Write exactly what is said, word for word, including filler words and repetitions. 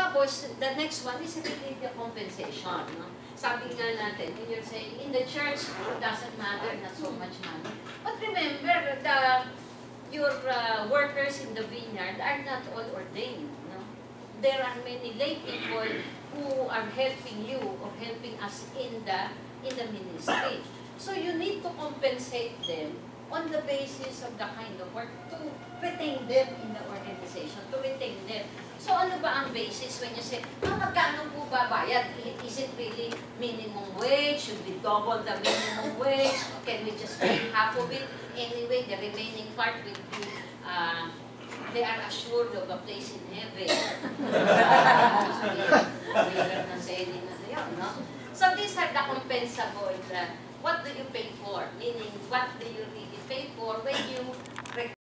Tapos, the next one is really the compensation. No? Sabi nga natin, when you're saying, in the church, it doesn't matter, not so much money. But remember, the, your uh, workers in the vineyard are not all ordained. No? There are many lay people who are helping you or helping us in the, in the ministry. So you need to compensate them on the basis of the kind of work to retain them in the organization, to retain them. So ano ba ang basis when you say, ah, magkano po ba bayad? Is it really minimum wage? Should we double the minimum wage? Can we just pay half of it? Anyway, the remaining part will be, uh, they are assured of a place in heaven. So these are the compensable. Uh, what do you pay for? Meaning, what do you really pay for when you